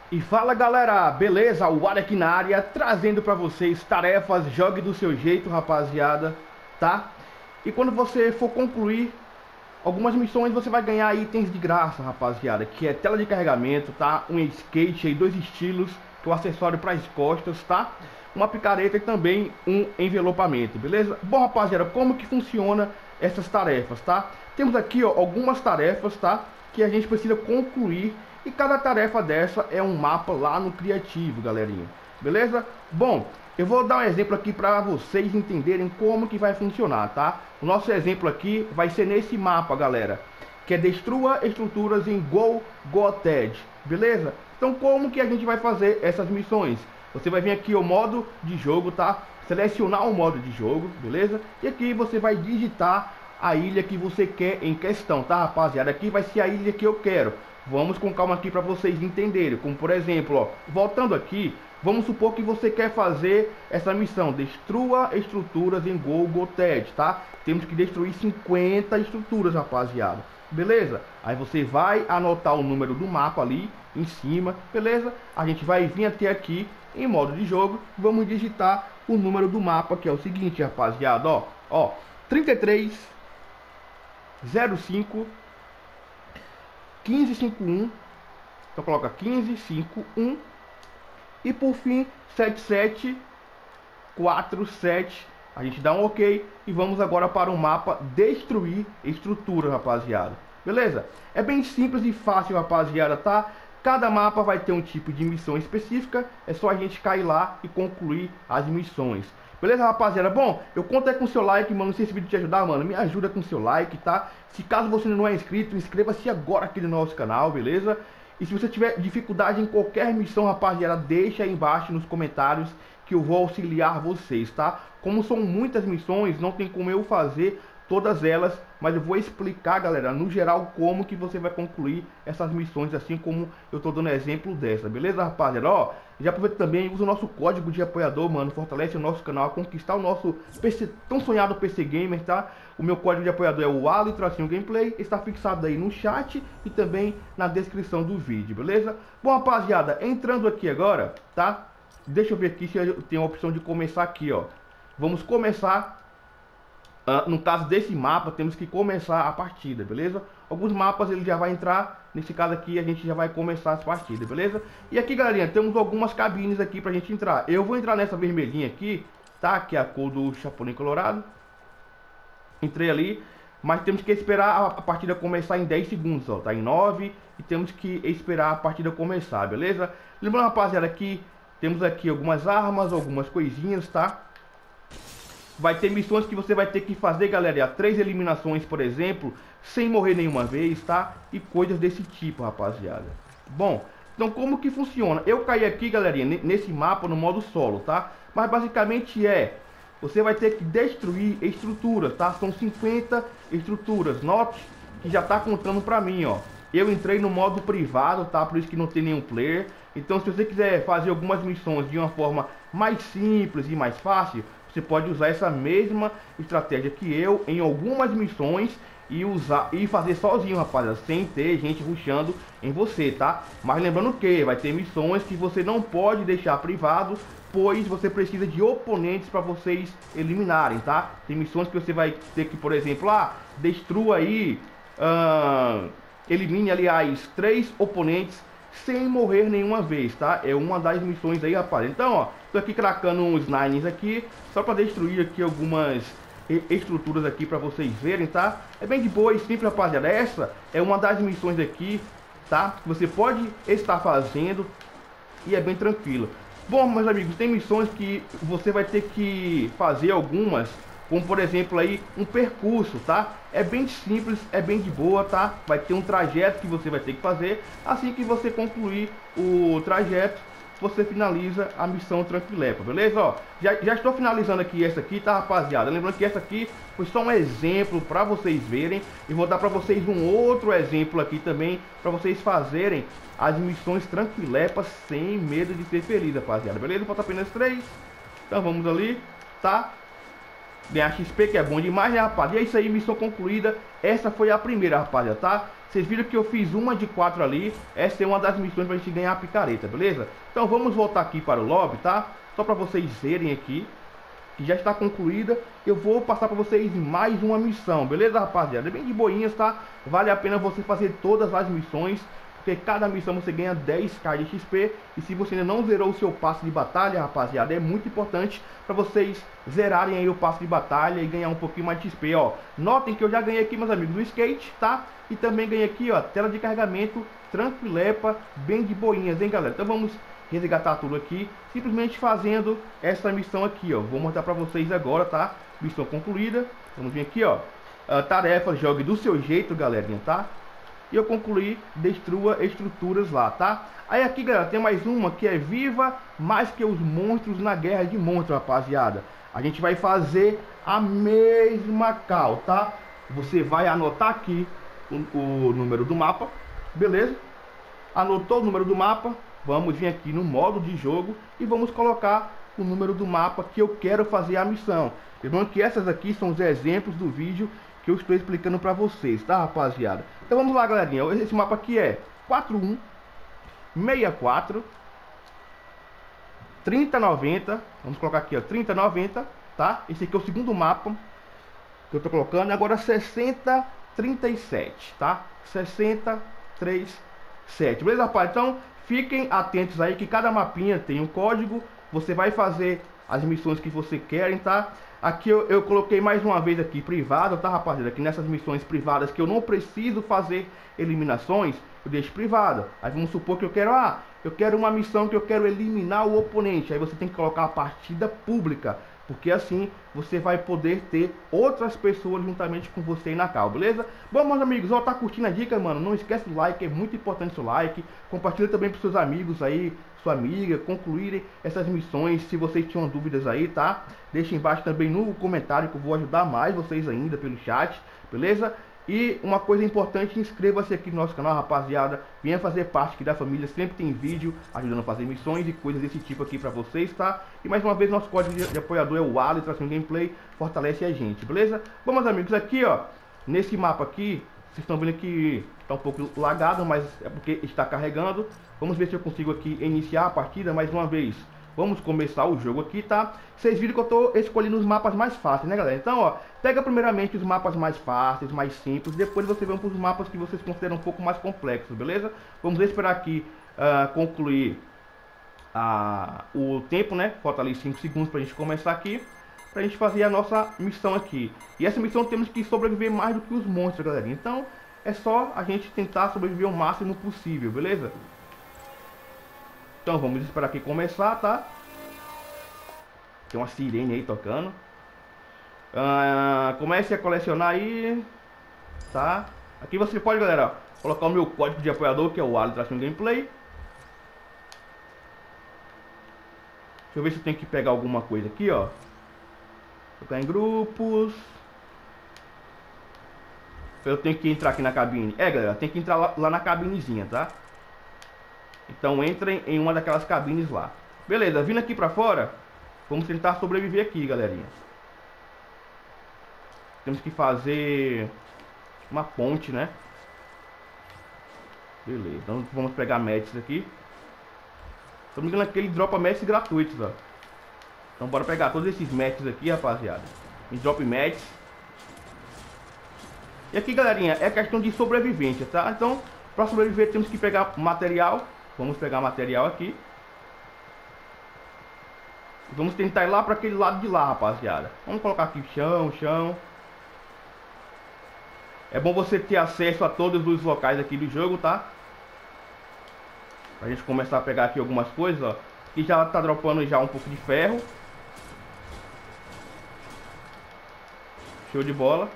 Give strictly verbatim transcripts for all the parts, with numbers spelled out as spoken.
E fala galera, beleza? O Ar aqui na área, trazendo pra vocês tarefas, jogue do seu jeito, rapaziada, tá? E quando você for concluir algumas missões, você vai ganhar itens de graça, rapaziada, que é tela de carregamento, tá? Um skate aí, dois estilos, que é o acessório para as costas, tá? Uma picareta e também um envelopamento, beleza? Bom, rapaziada, como que funciona essas tarefas, tá? Temos aqui, ó, algumas tarefas, tá? Que a gente precisa concluir. E cada tarefa dessa é um mapa lá no Criativo, galerinha. Beleza? Bom, eu vou dar um exemplo aqui para vocês entenderem como que vai funcionar, tá? O nosso exemplo aqui vai ser nesse mapa, galera, que é destrua estruturas em Go Goted, beleza? Então como que a gente vai fazer essas missões? Você vai vir aqui o modo de jogo, tá? Selecionar o modo de jogo, beleza? E aqui você vai digitar a ilha que você quer em questão, tá, rapaziada? Aqui vai ser a ilha que eu quero. Vamos com calma aqui para vocês entenderem. Como por exemplo, ó, voltando aqui, vamos supor que você quer fazer essa missão: destrua estruturas em Go Goted, tá? Temos que destruir cinquenta estruturas, rapaziada. Beleza? Aí você vai anotar o número do mapa ali em cima, beleza? A gente vai vir até aqui em modo de jogo, vamos digitar o número do mapa, que é o seguinte, rapaziada, ó, ó, trinta e três zero cinco quinze cinquenta e um. Então coloca quinze cinquenta e um e por fim setenta e sete quarenta e sete. A gente dá um OK e vamos agora para o mapa destruir estrutura, rapaziada. Beleza? É bem simples e fácil, rapaziada, tá? Cada mapa vai ter um tipo de missão específica, é só a gente cair lá e concluir as missões. Beleza, rapaziada? Bom, eu conto aí com o seu like, mano. Se esse vídeo te ajudar, mano, me ajuda com o seu like, tá? Se caso você não é inscrito, inscreva-se agora aqui no nosso canal, beleza? E se você tiver dificuldade em qualquer missão, rapaziada, deixa aí embaixo nos comentários que eu vou auxiliar vocês, tá? Como são muitas missões, não tem como eu fazer todas elas, mas eu vou explicar, galera, no geral, como que você vai concluir essas missões, assim como eu tô dando exemplo dessa, beleza, rapaziada? Ó, já aproveita também, usa o nosso código de apoiador, mano, fortalece o nosso canal a conquistar o nosso P C, tão sonhado P C Gamer, tá? O meu código de apoiador é o Ali Tracinho Gameplay, está fixado aí no chat e também na descrição do vídeo, beleza? Bom, rapaziada, entrando aqui agora, tá? Deixa eu ver aqui se eu tenho a opção de começar aqui, ó. Vamos começar. Uh, no caso desse mapa, temos que começar a partida, beleza? Alguns mapas ele já vai entrar, nesse caso aqui a gente já vai começar as partidas, beleza? E aqui, galerinha, temos algumas cabines aqui pra gente entrar. Eu vou entrar nessa vermelhinha aqui, tá? Que é a cor do Chapolin Colorado. Entrei ali, mas temos que esperar a partida começar em dez segundos, ó. Tá em nove e temos que esperar a partida começar, beleza? Lembrando, rapaziada, que temos aqui algumas armas, algumas coisinhas, tá? Vai ter missões que você vai ter que fazer, galera, três eliminações, por exemplo, sem morrer nenhuma vez, tá? E coisas desse tipo, rapaziada. Bom, então como que funciona? Eu caí aqui, galerinha, nesse mapa no modo solo, tá? Mas basicamente é, você vai ter que destruir estruturas, tá? São cinquenta estruturas. Note que já tá contando pra mim, ó. Eu entrei no modo privado, tá? Por isso que não tem nenhum player. Então se você quiser fazer algumas missões de uma forma mais simples e mais fácil, você pode usar essa mesma estratégia que eu em algumas missões e usar e fazer sozinho, rapaziada, sem ter gente rushando em você, tá? Mas lembrando que vai ter missões que você não pode deixar privado, pois você precisa de oponentes para vocês eliminarem, tá? Tem missões que você vai ter que, por exemplo, ah, destrua aí, uh, elimine, aliás, três oponentes sem morrer nenhuma vez, tá? É uma das missões aí, rapaz. Então, ó, tô aqui cracando uns nines aqui, só para destruir aqui algumas estruturas aqui para vocês verem, tá? É bem de boa e simples, rapaziada. Essa é uma das missões aqui, tá? Que você pode estar fazendo e é bem tranquilo. Bom, meus amigos, tem missões que você vai ter que fazer algumas, como por exemplo aí um percurso, tá? É bem simples, é bem de boa, tá? Vai ter um trajeto que você vai ter que fazer. Assim que você concluir o trajeto, você finaliza a missão tranquilepa, beleza? Ó, já, já estou finalizando aqui essa aqui, tá, rapaziada? Lembrando que essa aqui foi só um exemplo para vocês verem. E vou dar para vocês um outro exemplo aqui também, para vocês fazerem as missões tranquilepas sem medo de ser feliz, rapaziada. Beleza? Falta apenas três. Então vamos ali, tá? ganhar X P, que é bom demais, né, rapaz? E é isso aí, missão concluída. Essa foi a primeira, rapaziada, tá? Vocês viram que eu fiz uma de quatro ali. Essa é uma das missões pra gente ganhar a picareta, beleza? Então vamos voltar aqui para o lobby, tá? Só pra vocês verem aqui que já está concluída. Eu vou passar para vocês mais uma missão, beleza, rapaziada? É bem de boinhas, tá? Vale a pena você fazer todas as missões, porque cada missão você ganha dez k de X P. E se você ainda não zerou o seu passe de batalha, rapaziada, é muito importante para vocês zerarem aí o passe de batalha e ganhar um pouquinho mais de X P, ó. Notem que eu já ganhei aqui, meus amigos, o skate, tá? E também ganhei aqui, ó, tela de carregamento tranquilepa, bem de boinhas, hein, galera? Então vamos resgatar tudo aqui, simplesmente fazendo essa missão aqui, ó. Vou mostrar para vocês agora, tá? Missão concluída. Vamos vir aqui, ó. Uh, tarefa, jogue do seu jeito, galerinha, tá? E eu concluí, destrua estruturas lá, tá? Aí aqui, galera, tem mais uma que é viva mais que os monstros na guerra de monstros, rapaziada. A gente vai fazer a mesma cal, tá? Você vai anotar aqui o, o número do mapa, beleza? Anotou o número do mapa, vamos vir aqui no modo de jogo e vamos colocar o número do mapa que eu quero fazer a missão. Lembrando que essas aqui são os exemplos do vídeo que eu estou explicando para vocês, tá, rapaziada? Então vamos lá, galerinha. Esse mapa aqui é quatro um seis quatro trinta noventa. Vamos colocar aqui, ó, trinta noventa, tá? Esse aqui é o segundo mapa que eu tô colocando. Agora sessenta trinta e sete, tá? sessenta trinta e sete. Beleza, rapaz? Então fiquem atentos aí que cada mapinha tem um código. Você vai fazer as missões que você querem, tá? Aqui eu, eu coloquei mais uma vez aqui privado, tá, rapaziada? Aqui nessas missões privadas que eu não preciso fazer eliminações, eu deixo privado. Aí vamos supor que eu quero, ah, eu quero uma missão que eu quero eliminar o oponente. Aí você tem que colocar a partida pública, porque assim você vai poder ter outras pessoas juntamente com você aí na cal, beleza? Bom, meus amigos, ó, tá curtindo a dica, mano? Não esquece do like, é muito importante o seu like. Compartilha também para seus amigos aí, sua amiga, concluírem essas missões. Se vocês tinham dúvidas aí, tá? Deixa embaixo também no comentário que eu vou ajudar mais vocês ainda pelo chat, beleza? E uma coisa importante, inscreva-se aqui no nosso canal, rapaziada. Venha fazer parte aqui da família, sempre tem vídeo ajudando a fazer missões e coisas desse tipo aqui pra vocês, tá? E mais uma vez, nosso código de, de apoiador é o Ali, tração gameplay, fortalece a gente, beleza? Bom, meus amigos, aqui, ó, nesse mapa aqui, vocês estão vendo que tá um pouco lagado, mas é porque está carregando. Vamos ver se eu consigo aqui iniciar a partida mais uma vez. Vamos começar o jogo aqui, tá? Vocês viram que eu tô escolhendo os mapas mais fáceis, né, galera? Então, ó, pega primeiramente os mapas mais fáceis, mais simples. Depois você vem para os mapas que vocês consideram um pouco mais complexos, beleza? Vamos esperar aqui uh, concluir uh, o tempo, né? Falta ali cinco segundos pra gente começar aqui, pra gente fazer a nossa missão aqui. E essa missão temos que sobreviver mais do que os monstros, galera. Então, é só a gente tentar sobreviver o máximo possível, beleza? Então vamos esperar aqui começar, tá? Tem uma sirene aí tocando. Ah, comece a colecionar aí, tá? Aqui você pode, galera, colocar o meu código de apoiador, que é o Ali Tração Gameplay. Deixa eu ver se eu tenho que pegar alguma coisa aqui, ó. Tocar em grupos. Eu tenho que entrar aqui na cabine. É, galera, tem que entrar lá, lá na cabinezinha, tá? Então entrem em uma daquelas cabines lá. Beleza, vindo aqui pra fora, vamos tentar sobreviver aqui, galerinha. Temos que fazer uma ponte, né? Beleza, então vamos pegar matches aqui. Se não me engano, aqui ele dropa matches gratuitos, ó. Então bora pegar todos esses matches aqui, rapaziada. Me drop matches. E aqui, galerinha, é questão de sobrevivência, tá? Então, para sobreviver temos que pegar material. Vamos pegar material aqui. Vamos tentar ir lá para aquele lado de lá, rapaziada. Vamos colocar aqui chão, chão. É bom você ter acesso a todos os locais aqui do jogo, tá? Pra gente começar a pegar aqui algumas coisas, ó. Aqui já tá dropando já um pouco de ferro. Show de bola.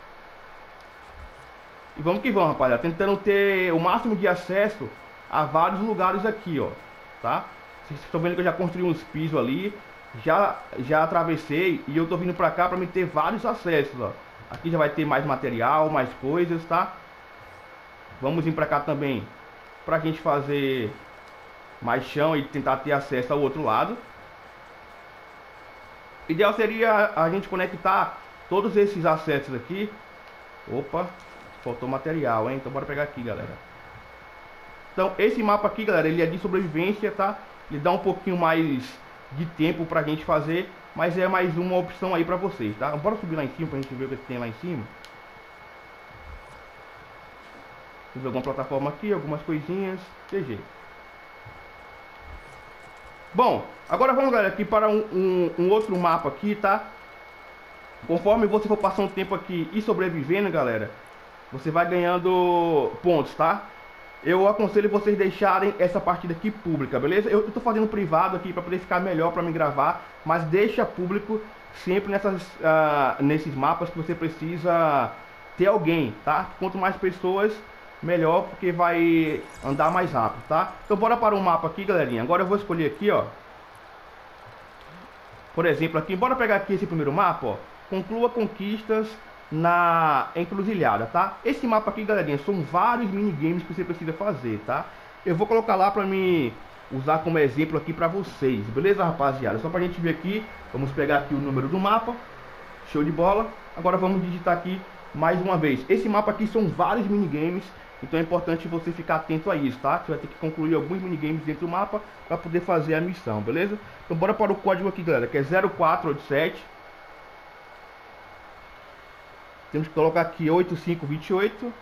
E vamos que vamos, rapaziada. Tentando ter o máximo de acesso a vários lugares aqui, ó, tá? Vocês estão vendo que eu já construí uns pisos ali, já já atravessei e eu tô vindo pra cá pra me ter vários acessos, ó. Aqui já vai ter mais material, mais coisas, tá? Vamos vir pra cá também pra gente fazer mais chão e tentar ter acesso ao outro lado. Ideal seria a gente conectar todos esses acessos aqui. Opa, faltou material, hein? Então bora pegar aqui, galera. Então esse mapa aqui, galera, ele é de sobrevivência, tá? Ele dá um pouquinho mais de tempo pra gente fazer, mas é mais uma opção aí pra vocês, tá? Bora subir lá em cima pra gente ver o que tem lá em cima. Fiz alguma plataforma aqui, algumas coisinhas, de jeito. Bom, agora vamos, galera, aqui para um, um, um outro mapa aqui, tá? Conforme você for passando tempo aqui e sobrevivendo, galera, você vai ganhando pontos, tá? Eu aconselho vocês deixarem essa partida aqui pública, beleza? Eu, eu tô fazendo privado aqui para poder ficar melhor para me gravar, mas deixa público sempre nessas, uh, nesses mapas que você precisa ter alguém, tá? Quanto mais pessoas, melhor, porque vai andar mais rápido, tá? Então bora para um mapa aqui, galerinha. Agora eu vou escolher aqui, ó. Por exemplo, aqui, bora pegar aqui esse primeiro mapa, ó. Conclua conquistas na encruzilhada, tá? Esse mapa aqui, galerinha, são vários minigames que você precisa fazer, tá? Eu vou colocar lá pra me usar como exemplo aqui pra vocês, beleza, rapaziada? Só pra gente ver aqui, vamos pegar aqui o número do mapa. Show de bola. Agora vamos digitar aqui mais uma vez. Esse mapa aqui são vários minigames, então é importante você ficar atento a isso, tá? Você vai ter que concluir alguns minigames dentro do mapa para poder fazer a missão, beleza? Então bora para o código aqui, galera, que é zero quatro oito sete. Temos que colocar aqui oito cinco dois oito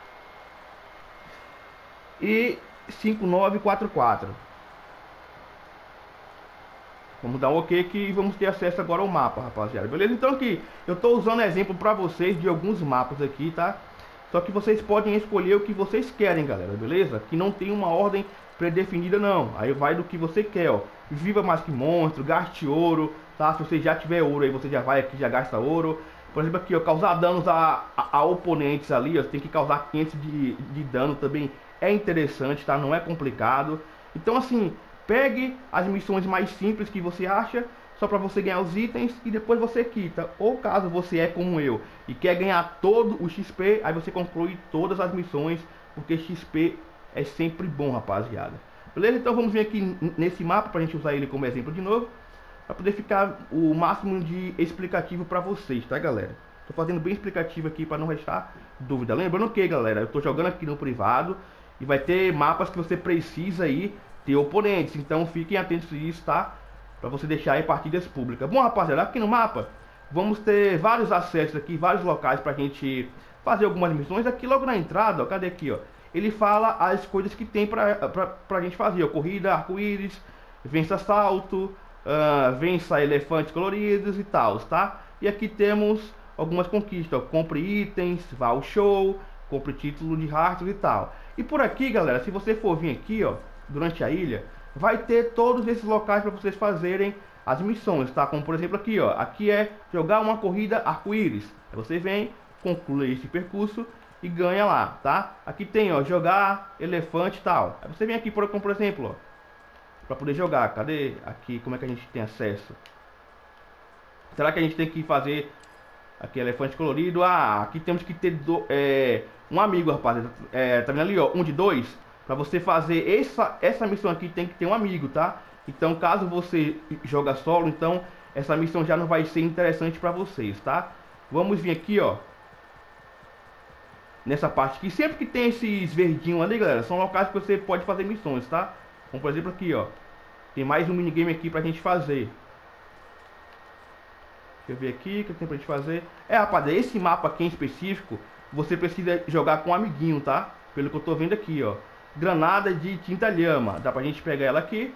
e cinco nove quatro quatro. Vamos dar um ok aqui e vamos ter acesso agora ao mapa, rapaziada, beleza? Então aqui, eu estou usando exemplo para vocês de alguns mapas aqui, tá? Só que vocês podem escolher o que vocês querem, galera, beleza? Que não tem uma ordem predefinida, não. Aí vai do que você quer, ó. Viva mais que monstro, gaste ouro, tá? Se você já tiver ouro aí, você já vai aqui, já gasta ouro. Por exemplo aqui, ó, causar danos a, a, a oponentes ali, ó. Você tem que causar quinhentos de, de dano também. É interessante, tá? Não é complicado. Então assim, pegue as missões mais simples que você acha, só para você ganhar os itens e depois você quita. Ou caso você é como eu e quer ganhar todo o X P, aí você conclui todas as missões, porque X P é sempre bom, rapaziada. Beleza? Então vamos vir aqui nesse mapa pra gente usar ele como exemplo de novo, para poder ficar o máximo de explicativo para vocês, tá, galera? Tô fazendo bem explicativo aqui para não restar dúvida. Lembrando que, galera, eu tô jogando aqui no privado e vai ter mapas que você precisa aí ter oponentes, então fiquem atentos a isso, tá? Para você deixar aí partidas públicas. Bom, rapaziada, aqui no mapa vamos ter vários acessos aqui, vários locais pra gente fazer algumas missões. Aqui logo na entrada, ó, cadê aqui, ó? Ele fala as coisas que tem pra, pra, pra gente fazer, ó. Corrida, arco-íris, vença salto, uh, vença elefantes coloridos e tal, tá? E aqui temos algumas conquistas, ó. Compre itens, vá ao show, compre título de Hearthstone e tal. E por aqui, galera, se você for vir aqui, ó, durante a ilha, vai ter todos esses locais para vocês fazerem as missões, tá? Como por exemplo aqui, ó, aqui é jogar uma corrida arco-íris. Aí você vem, conclui esse percurso e ganha lá, tá? Aqui tem, ó, jogar elefante e tal. Aí você vem aqui, por, como por exemplo, ó, para poder jogar. Cadê aqui? Como é que a gente tem acesso? Será que a gente tem que fazer aqui elefante colorido? Ah, aqui temos que ter do, é, um amigo, rapaziada. É, tá vendo ali, ó, um de dois? Para você fazer essa, essa missão aqui tem que ter um amigo, tá? Então caso você joga solo, então essa missão já não vai ser interessante para vocês, tá? Vamos vir aqui, ó, nessa parte aqui. Sempre que tem esses verdinhos ali, galera, são locais que você pode fazer missões, tá? Como por exemplo aqui, ó, tem mais um minigame aqui pra gente fazer. Deixa eu ver aqui o que tem pra gente fazer. É, rapaziada, esse mapa aqui em específico você precisa jogar com um amiguinho, tá? Pelo que eu tô vendo aqui, ó. Granada de tinta lhama. Dá pra gente pegar ela aqui.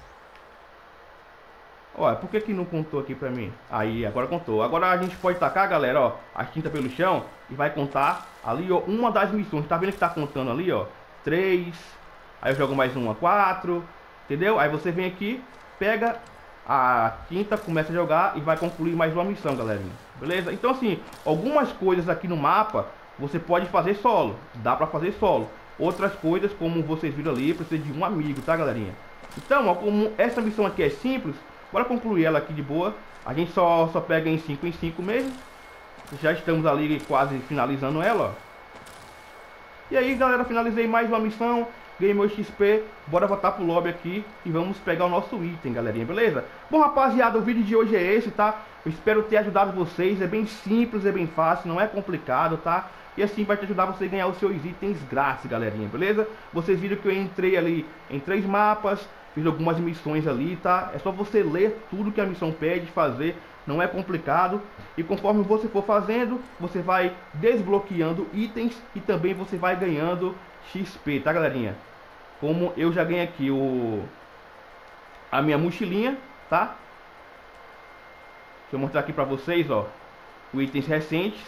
Olha, por que que não contou aqui pra mim? Aí, agora contou. Agora a gente pode tacar, galera, ó, a tinta pelo chão e vai contar ali, ó, uma das missões. Tá vendo que tá contando ali, ó? Três. Aí eu jogo mais uma, quatro. Entendeu? Aí você vem aqui, pega a tinta, começa a jogar e vai concluir mais uma missão, galerinha. Beleza? Então, assim, algumas coisas aqui no mapa você pode fazer solo. Dá pra fazer solo. Outras coisas, como vocês viram ali, precisa de um amigo, tá, galerinha? Então, ó, como essa missão aqui é simples, bora concluir ela aqui de boa. A gente só, só pega em cinco em cinco mesmo. Já estamos ali quase finalizando ela, ó. E aí, galera, finalizei mais uma missão. ganhei meu X P, bora voltar pro lobby aqui e vamos pegar o nosso item, galerinha, beleza? Bom, rapaziada, o vídeo de hoje é esse, tá? Eu espero ter ajudado vocês, é bem simples, é bem fácil, não é complicado, tá? E assim vai te ajudar você a ganhar os seus itens grátis, galerinha, beleza? Vocês viram que eu entrei ali em três mapas, fiz algumas missões ali, tá? É só você ler tudo que a missão pede fazer, não é complicado. E conforme você for fazendo, você vai desbloqueando itens e também você vai ganhando X P, tá, galerinha? Como eu já ganhei aqui o a minha mochilinha, tá? Deixa eu mostrar aqui pra vocês, ó, os itens recentes.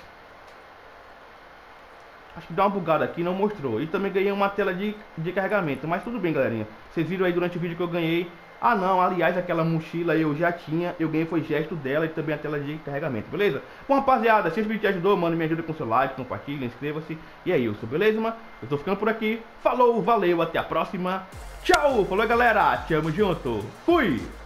Acho que dá uma bugada aqui, não mostrou. E também ganhei uma tela de, de carregamento. Mas tudo bem, galerinha. Vocês viram aí durante o vídeo que eu ganhei. Ah não, aliás, aquela mochila eu já tinha. Eu ganhei foi gesto dela e também a tela de carregamento, beleza? Bom, rapaziada, se esse vídeo te ajudou, mano, me ajuda com seu like, compartilha, inscreva-se. E é isso, beleza, mano? Eu tô ficando por aqui. Falou, valeu, até a próxima. Tchau, falou, galera. Tamo junto. Fui!